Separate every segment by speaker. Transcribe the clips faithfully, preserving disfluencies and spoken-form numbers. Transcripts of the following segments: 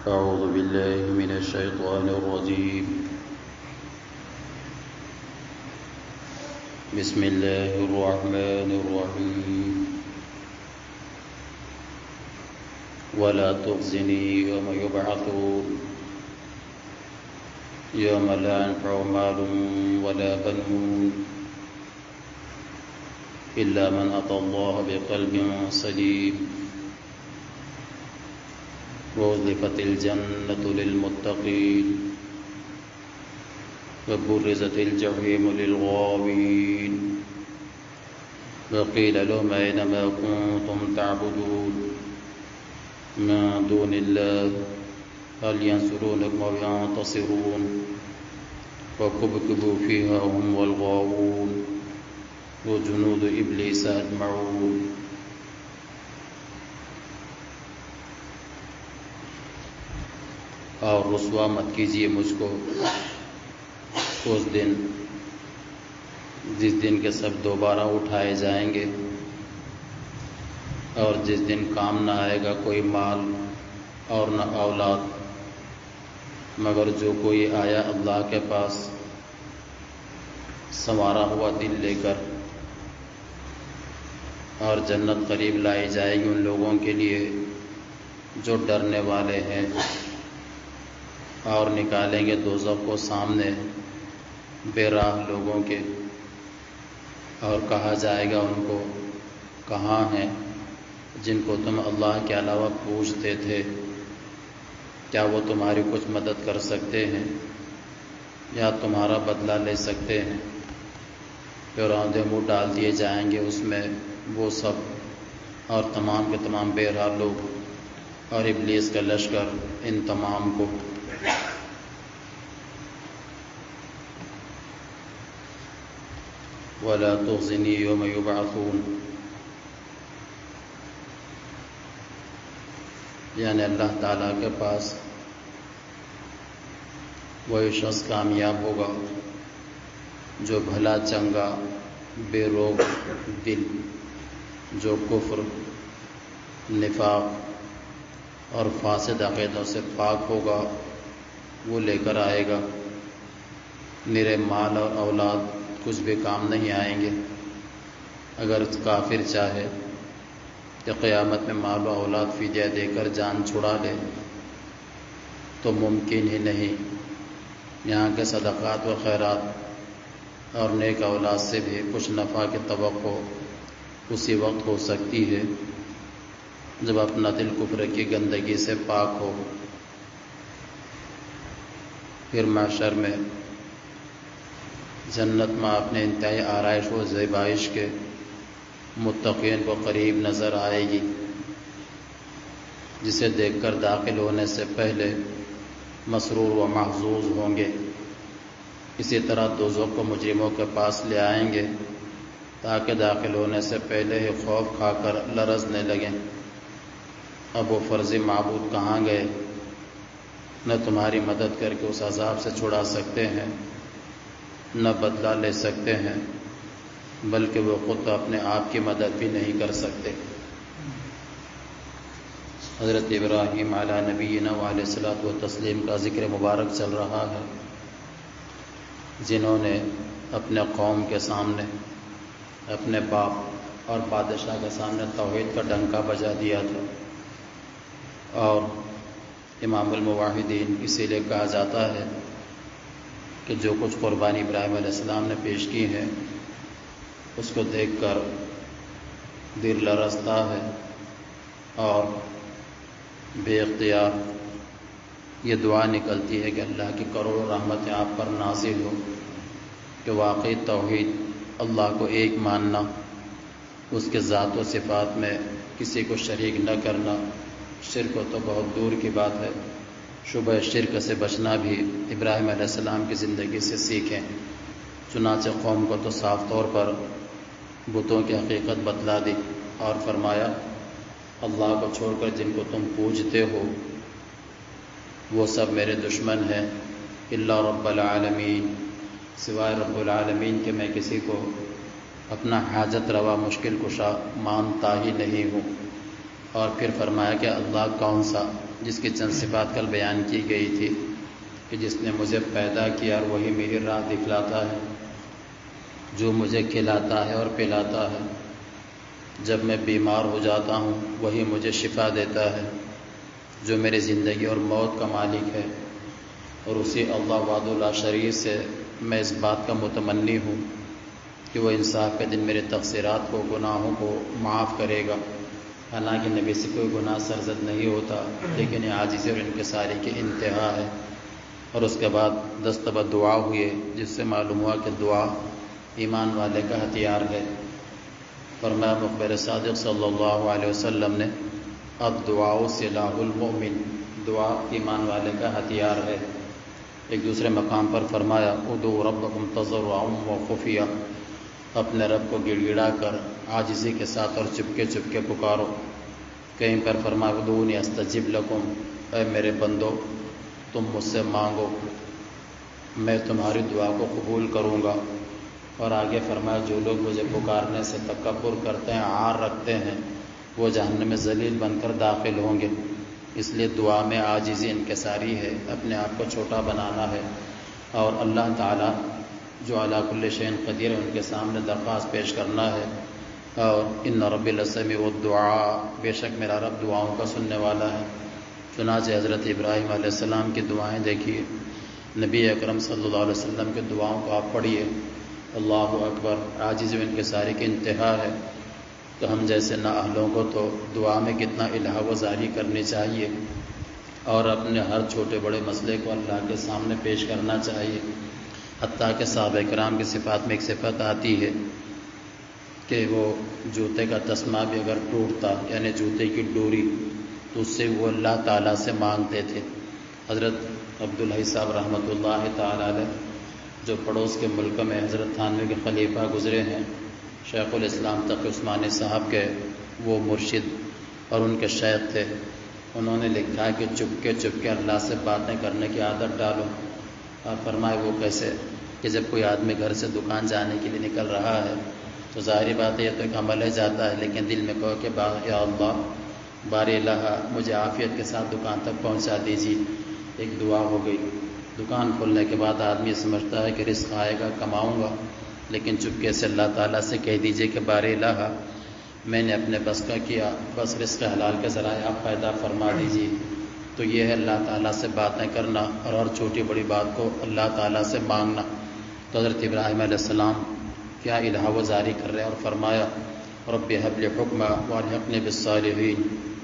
Speaker 1: أعوذ بالله من الشيطان الرجيم بسم الله الرحمن الرحيم ولا تخزني يوم يبعثون يوم لا ينفع مال ولا بنون إلا من أتى الله بقلب سليم وأزلفت الجنة للمتقين وبرزت الجحيم للغاوين وقيل لهم أين ما كنتم تعبدون من دون الله هل ينصرونكم أو ينتصرون وكبكبوا فيها هم والغاوون وجنود إبليس أجمعون. اور رسوا مت کیجیے مجھ کو اس دن جس دن کے سب دوبارہ اٹھائے جائیں گے اور جس دن کام نہ آئے گا کوئی مال اور نہ اولاد مگر جو کوئی آیا اللہ کے پاس سنوارا ہوا دل لے کر، اور جنت قریب لائی جائے گی ان لوگوں کے لیے جو ڈرنے والے ہیں، اور نکالیں گے دوزخ کو سامنے بے راہ لوگوں کے، اور کہا جائے گا ان کو کہاں ہیں جن کو تم اللہ کے علاوہ پوجتے تھے، کیا وہ تمہاری کچھ مدد کر سکتے ہیں یا تمہارا بدلہ لے سکتے ہیں؟ پھر آندھے منہ ڈال دیے جائیں گے اس میں وہ سب اور تمام کے تمام بے راہ لوگ اور ابلیس کا لشکر ان تمام کو. وَلَا تُخْزِنِي يَوْمَ يُبْعَثُونَ، یعنی اللہ تعالیٰ کے پاس وہی شخص کامیاب ہوگا جو بھلا چنگا بے روگ دل، جو کفر، نفاق اور فاسد عقیدوں سے پاک ہوگا وہ لے کر آئے گا. میرے مال اور اولاد کچھ بھی کام نہیں آئیں گے. اگر کافر چاہے کہ قیامت میں مال و اولاد فدیہ دے کر جان چھڑا لے تو ممکن ہی نہیں. یہاں کے صدقات و خیرات اور نیک اولاد سے بھی کچھ نفع کی توقع اسی وقت ہو سکتی ہے جب اپنا دل کفر کی گندگی سے پاک ہو. پھر محشر میں جنت میں اپنے انتہائی آرائش و زیبائش کے متقین کو قریب نظر آئے گی، جسے دیکھ کر داخل ہونے سے پہلے مسرور و محظوظ ہوں گے. اسی طرح دوزخ کو مجرموں کے پاس لے آئیں گے تاکہ داخل ہونے سے پہلے ہی خوف کھا کر لرزنے لگیں. اب وہ فرضی معبود کہاں گئے؟ نہ تمہاری مدد کر کے اس عذاب سے چھڑا سکتے ہیں، نہ بدلہ لے سکتے ہیں، بلکہ وہ خود تو اپنے آپ کی مدد بھی نہیں کر سکتے. حضرت ابراہیم علیہ نبینا علیہ الصلوۃ والتسلیم کا ذکر مبارک چل رہا ہے، جنہوں نے اپنے قوم کے سامنے، اپنے باپ اور بادشاہ کے سامنے توحید کا ڈنکا بجا دیا تھا. اور امام الموحدین اسی لیے کہا جاتا ہے کہ جو کچھ قربانی ابراہیم علیہ السلام نے پیش کی ہے اس کو دیکھ کر دل لرزتا ہے اور بے اختیار یہ دعا نکلتی ہے کہ اللہ کی کروڑوں رحمتیں آپ پر نازل ہو کہ واقعی توحید، اللہ کو ایک ماننا، اس کے ذات و صفات میں کسی کو شریک نہ کرنا، شرک تو بہت دور کی بات ہے، شبہ شرک سے بچنا بھی ابراہیم علیہ السلام کی زندگی سے سیکھیں. چنانچہ قوم کو تو صاف طور پر بتوں کی حقیقت بتلا دی اور فرمایا اللہ کو چھوڑ کر جن کو تم پوجتے ہو وہ سب میرے دشمن ہیں، الا رب العالمین، سوائے رب العالمین کہ میں کسی کو اپنا حاجت روا مشکل کشا مانتا ہی نہیں ہوں. اور پھر فرمایا کہ اللہ کون سا جس کی چند صفات کل بیان کی گئی تھی کہ جس نے مجھے پیدا کیا اور وہی میری راہ دکھلاتا ہے، جو مجھے کھلاتا ہے اور پلاتا ہے، جب میں بیمار ہو جاتا ہوں وہی مجھے شفا دیتا ہے، جو میری زندگی اور موت کا مالک ہے، اور اسی اللہ وحدہ لا شریک سے میں اس بات کا متمنی ہوں کہ وہ انصاف کے دن میرے تقصیرات کو، گناہوں کو معاف کرے گا۔ حالانکہ نبی سے کوئی گناہ سرزد نہیں ہوتا، لیکن یہ عاجزی اور انکساری کی انتہا ہے۔ اور اس کے بعد دستبد دعا ہوئے، جس سے معلوم ہوا کہ دعا ایمان والے کا ہتھیار ہے۔ فرمایا مخبر صادق صلی اللہ علیہ وسلم نے، الدعاء سلاح المؤمن، دعا ایمان والے کا ہتھیار ہے۔ ایک دوسرے مقام پر فرمایا، ادعوا ربکم تضرعا وخفیہ، اپنے رب کو گڑ گڑا کر عاجزی کے ساتھ اور چپکے چپکے پکارو۔ کہیں پر فرمایا، ادعونی استجب لکم، اے میرے بندو تم مجھ سے مانگو، میں تمہاری دعا کو قبول کروں گا۔ اور آگے فرمایا، جو لوگ مجھے پکارنے سے تکبر کرتے ہیں، عار رکھتے ہیں، وہ جہنم میں ذلیل بن کر داخل ہوں گے۔ اس لیے دعا میں عاجزی انکساری ہے، اپنے آپ کو چھوٹا بنانا ہے، اور اللہ تعالیٰ جو علی کل شیء قدیر ہے ان کے سامنے درخواست پیش کرنا ہے۔ اور ان ربی لسمیع الدعاء، بے شک میرا رب دعاؤں کا سننے والا ہے۔ چنانچہ حضرت ابراہیم علیہ السلام کی دعائیں دیکھیے، نبی اکرم صلی اللہ علیہ وسلم کی دعاؤں کو آپ پڑھیے، اللہ اکبر، عاجزی و انکساری کی انتہا ہے۔ تو ہم جیسے نااہلوں کو تو دعا میں کتنا الہا و زاری کرنی چاہیے، اور اپنے ہر چھوٹے بڑے مسئلے کو اللہ کے سامنے پیش کرنا چاہیے۔ حتیٰ کہ صحابہ کرام کی صفات میں ایک صفت آتی ہے کہ وہ جوتے کا تسمہ بھی اگر ٹوٹتا، یعنی جوتے کی ڈوری، تو اس سے وہ اللہ تعالیٰ سے مانگتے تھے۔ حضرت عبدالحی صاحب رحمۃ اللہ تعالیٰ علیہ، جو پڑوس کے ملک میں حضرت تھانوی کے خلیفہ گزرے ہیں، شیخ الاسلام تقی عثمانی صاحب کے وہ مرشد اور ان کے شیخ تھے، انہوں نے لکھا ہے کہ چپکے چپکے اللہ سے باتیں کرنے کی عادت ڈالو۔ اور فرمائے وہ کیسے کہ جب کوئی آدمی گھر سے دکان جانے کے لیے نکل رہا ہے تو ظاہری بات ہے یہ تو ایک عمل ہے جاتا ہے، لیکن دل میں کہو کہ با یا اللہ بار الہ مجھے عافیت کے ساتھ دکان تک پہنچا دیجیے، ایک دعا ہو گئی۔ دکان کھولنے کے بعد آدمی سمجھتا ہے کہ رزق آئے گا، کماؤں گا، لیکن چپکے سے اللہ تعالیٰ سے کہہ دیجئے کہ بار الہ میں نے اپنے بس کا کیا، بس رزق حلال کے ذرائع آپ پیدا فرما دیجیے۔ تو یہ ہے اللہ تعالیٰ سے باتیں کرنا، اور ہر چھوٹی بڑی بات کو اللہ تعالیٰ سے مانگنا۔ تو حضرت ابراہیم علیہ السلام کیا الہا و زاری کر رہے ہیں، اور فرمایا، رب ہب لی حکما والحقنی بالصالحین،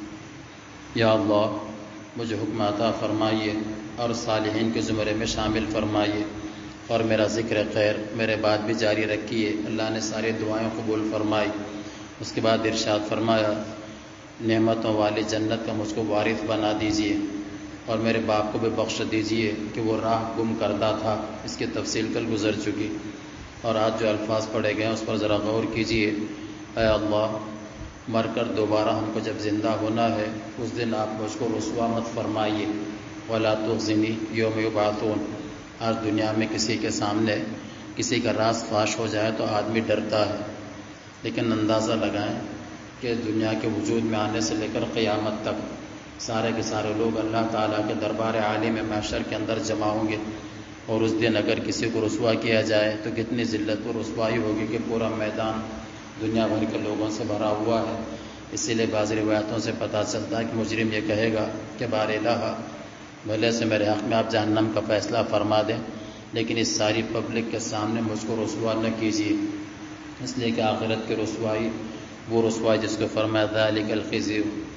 Speaker 1: یا اللہ مجھے حکم عطا فرمائیے اور صالحین کے زمرے میں شامل فرمائیے، اور میرا ذکر خیر میرے بعد بھی جاری رکھیے۔ اللہ نے ساری دعائیں قبول فرمائی۔ اس کے بعد ارشاد فرمایا، نعمتوں والی جنت کا مجھ کو وارث بنا دیجئے، اور میرے باپ کو بھی بخش دیجئے کہ وہ راہ گم کردہ تھا، اس کی تفصیل کل گزر چکی۔ اور آج جو الفاظ پڑھے گئے ہیں اس پر ذرا غور کیجئے۔ اے اللہ، مر کر دوبارہ ہم کو جب زندہ ہونا ہے اس دن آپ مجھ کو رسوا مت فرمائیے، ولا تخزنی یوم یبعثون۔ آج دنیا میں کسی کے سامنے کسی کا راز فاش ہو جائے تو آدمی ڈرتا ہے، لیکن اندازہ لگائیں کہ دنیا کے وجود میں آنے سے لے کر قیامت تک سارے کے سارے لوگ اللہ تعالیٰ کے دربار عالی میں محشر کے اندر جمع ہوں گے، اور اس دن اگر کسی کو رسوا کیا جائے تو کتنی ذلت و رسوائی ہوگی کہ پورا میدان دنیا بھر کے لوگوں سے بھرا ہوا ہے۔ اسی لیے بعض روایتوں سے پتہ چلتا ہے کہ مجرم یہ کہے گا کہ بار الہ بھلے سے میرے حق میں آپ جہنم کا فیصلہ فرما دیں، لیکن اس ساری پبلک کے سامنے مجھ کو رسوا نہ کیجیے، اس لیے کہ آخرت کی رسوائی وہ رسوائی جس کو فرمایا ذالک الخزی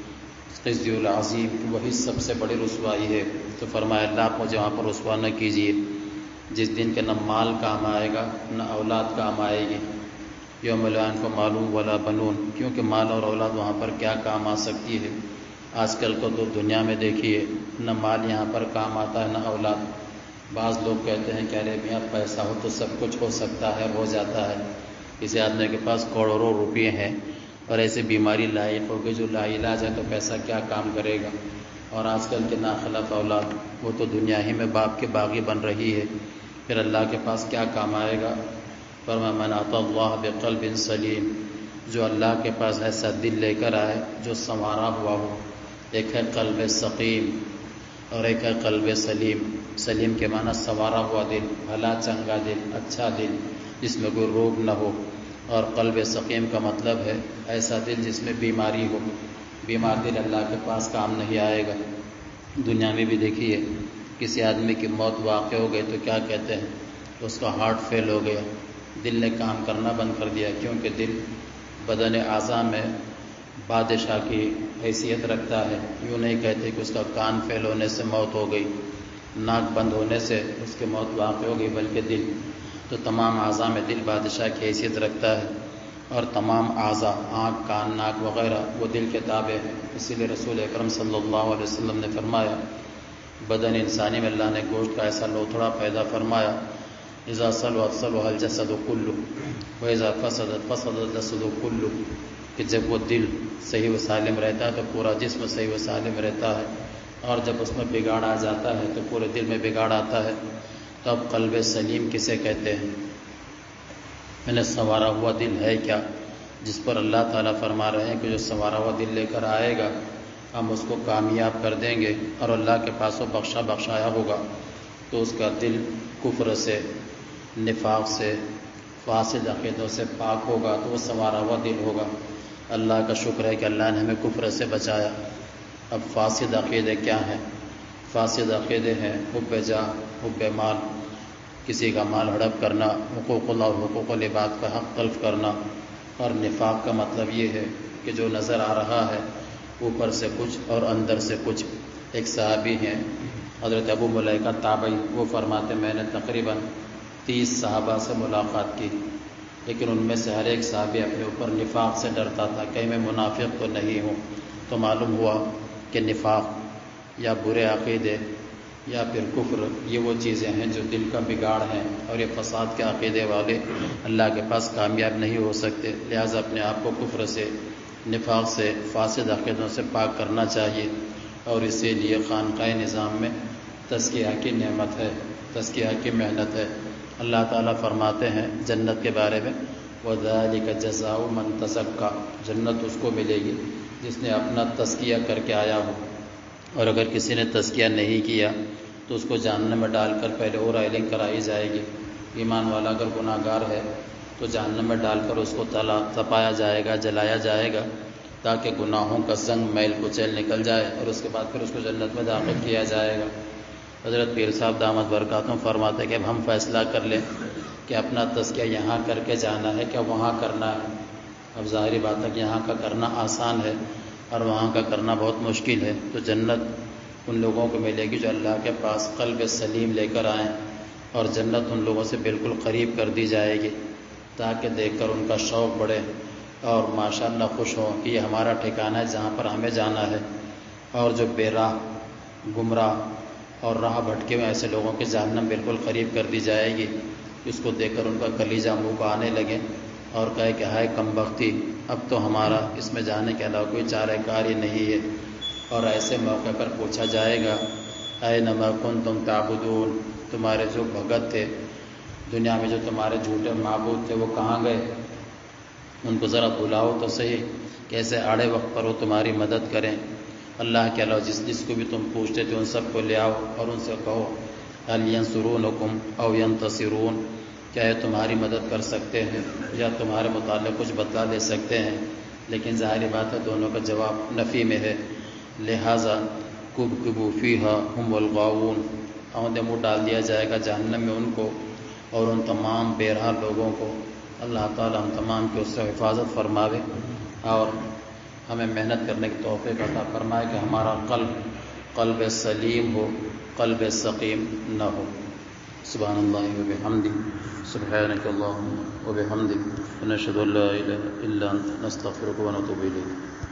Speaker 1: خزی العظیم، وہی سب سے بڑی رسوائی ہے۔ تو فرمایا اللہ آپ مجھے وہاں پر رسوا نہ کیجیے، جس دن کے نہ مال کام آئے گا نہ اولاد کام آئے گی۔ یوم لا ينفع مال ولا بنون، کیونکہ مال اور اولاد وہاں پر کیا کام آ سکتی ہے۔ آج کل کو تو دنیا میں دیکھیے نہ مال یہاں پر کام آتا ہے نہ اولاد۔ بعض لوگ کہتے ہیں کہ ارے میاں پیسہ ہو تو سب کچھ ہو سکتا ہے، ہو جاتا ہے۔ کسی آدمی کے پاس کروڑوں روپے ہیں اور ایسے بیماری لاحق ہو گئی جو لا علاج ہے تو پیسہ کیا کام کرے گا۔ اور آج کل کے ناخلف اولاد وہ تو دنیا ہی میں باپ کے باغی بن رہی ہے، پھر اللہ کے پاس کیا کام آئے گا۔ فرمایا من اتی اللہ بقلب سلیم، جو اللہ کے پاس ایسا دل لے کر آئے جو سنوارا ہوا ہو۔ ایک ہے قلب سقیم اور ایک ہے قلب سلیم۔ سلیم کے معنی سنوارا ہوا دل، بھلا چنگا دل، اچھا دل جس میں کوئی روگ نہ ہو، اور قلب سقیم کا مطلب ہے ایسا دل جس میں بیماری ہو۔ بیمار دل اللہ کے پاس کام نہیں آئے گا۔ دنیا میں بھی دیکھیے کسی آدمی کی موت واقع ہو گئی تو کیا کہتے ہیں، اس کا ہارٹ فیل ہو گیا، دل نے کام کرنا بند کر دیا، کیونکہ دل بدن اعضاء میں بادشاہ کی حیثیت رکھتا ہے۔ یوں نہیں کہتے کہ اس کا کان فیل ہونے سے موت ہو گئی، ناک بند ہونے سے اس کی موت واقع ہو گئی، بلکہ دل تو تمام اعضاء میں دل بادشاہ کی حیثیت رکھتا ہے، اور تمام اعضاء آنکھ، کان، ناک وغیرہ وہ دل کے تابع ہیں۔ اسی لیے رسول اکرم صلی اللہ علیہ وسلم نے فرمایا، بدن انسانی میں اللہ نے گوشت کا ایسا لوتھڑا پیدا فرمایا، اذا صلحت صلح الجسد کلہ واذا فسدت فسد الجسد کلہ، کہ جب وہ دل صحیح و سالم رہتا ہے تو پورا جسم صحیح و سالم رہتا ہے، اور جب اس میں بگاڑ آ جاتا ہے تو پورے دل میں بگاڑ آتا ہے۔ تو اب قلب سلیم کسے کہتے ہیں؟ میں نے سنوارا ہوا دل ہے کیا، جس پر اللہ تعالیٰ فرما رہے ہیں کہ جو سنوارا ہوا دل لے کر آئے گا ہم اس کو کامیاب کر دیں گے، اور اللہ کے پاس وہ بخشا بخشایا ہوگا۔ تو اس کا دل کفر سے، نفاق سے، فاسد عقیدوں سے پاک ہوگا، تو وہ سنوارا ہوا دل ہوگا۔ اللہ کا شکر ہے کہ اللہ نے ہمیں کفر سے بچایا۔ اب فاسد عقیدے کیا ہیں؟ فاسد عقیدے ہیں حب جاہ، حب مال، کسی کا مال ہڑپ کرنا، حقوق اللہ اور حقوق العباد کا حق تلف کرنا، اور نفاق کا مطلب یہ ہے کہ جو نظر آ رہا ہے اوپر سے کچھ اور اندر سے کچھ۔ ایک صحابی ہیں حضرت ابو ملیکہ تابعی، وہ فرماتے میں نے تقریباً تیس صحابہ سے ملاقات کی، لیکن ان میں سے ہر ایک صحابی اپنے اوپر نفاق سے ڈرتا تھا، کہیں میں منافق تو نہیں ہوں۔ تو معلوم ہوا کہ نفاق یا برے عقیدے یا پھر کفر یہ وہ چیزیں ہیں جو دل کا بگاڑ ہیں، اور یہ فساد کے عقیدے والے اللہ کے پاس کامیاب نہیں ہو سکتے۔ لہٰذا اپنے آپ کو کفر سے، نفاق سے، فاسد عقیدوں سے پاک کرنا چاہیے، اور اسی لیے خانقاہ نظام میں تزکیہ کی نعمت ہے، تزکیہ کی محنت ہے۔ اللہ تعالیٰ فرماتے ہیں جنت کے بارے میں، وَذَلِكَ جَزَاءُ مَن تَزَكَّىٰ، جنت اس کو ملے گی جس نے اپنا تزکیہ کر کے آیا ہو، اور اگر کسی نے تزکیہ نہیں کیا تو اس کو جہنم میں ڈال کر پہلے اور رائلنگ کرائی جائے گی۔ ایمان والا اگر گناہ گار ہے تو جہنم میں ڈال کر اس کو تلا تپایا جائے گا، جلایا جائے گا، تاکہ گناہوں کا زنگ میل کچیل نکل جائے، اور اس کے بعد پھر اس کو جنت میں داخل کیا جائے گا۔ حضرت پیر صاحب دامت برکاتہم فرماتے ہیں کہ اب ہم فیصلہ کر لیں کہ اپنا تزکیہ یہاں کر کے جانا ہے کہ وہاں کرنا ہے۔ اب ظاہری بات ہے کہ یہاں کا کرنا آسان ہے اور وہاں کا کرنا بہت مشکل ہے۔ تو جنت ان لوگوں کو ملے گی جو اللہ کے پاس قلب سلیم لے کر آئیں، اور جنت ان لوگوں سے بالکل قریب کر دی جائے گی، تاکہ دیکھ کر ان کا شوق بڑھے اور ماشاءاللہ خوش ہوں کہ یہ ہمارا ٹھکانہ ہے جہاں پر ہمیں جانا ہے۔ اور جو بے راہ، گمراہ اور راہ بھٹکے ہوئے ایسے لوگوں کے جہنم بالکل قریب کر دی جائے گی، اس کو دیکھ کر ان کا کلیجہ منہ پہ آنے لگے اور کہے کہ ہائے کم بختی، اب تو ہمارا اس میں جانے کے علاوہ کوئی چارہ کار ہی نہیں ہے۔ اور ایسے موقع پر پوچھا جائے گا، اینما کنتم تعبدون، تمہارے جو بھگت تھے دنیا میں، جو تمہارے جھوٹے معبود تھے، وہ کہاں گئے؟ ان کو ذرا بلاؤ تو صحیح، کیسے آڑے وقت پر وہ تمہاری مدد کریں۔ اللہ کے علاوہ جس جس کو بھی تم پوچھتے تھے ان سب کو لے آؤ اور ان سے کہو هل ینصرونکم او ینتصرون، کیا یہ تمہاری مدد کر سکتے ہیں یا تمہارے متعلق کچھ بتلا دے سکتے ہیں؟ لیکن ظاہری بات ہے دونوں کا جواب نفی میں ہے۔ لہٰذا کبکبوا فیہا ہم الغاوون، آؤندے منہ ڈال دیا جائے گا جہنم میں ان کو اور ان تمام بے راہ لوگوں کو۔ اللہ تعالی ہم تمام کی اس سے حفاظت فرماوے اور ہمیں محنت کرنے کی توفیق عطا فرمائے کہ ہمارا قلب قلب سلیم ہو، قلب سقیم نہ ہو۔ سبحان اللہ و بحمدہ، سبحانک اللہم و بحمدک، ونشہد ان لا الہ الا انت، نستغفرک و نتوب الیک۔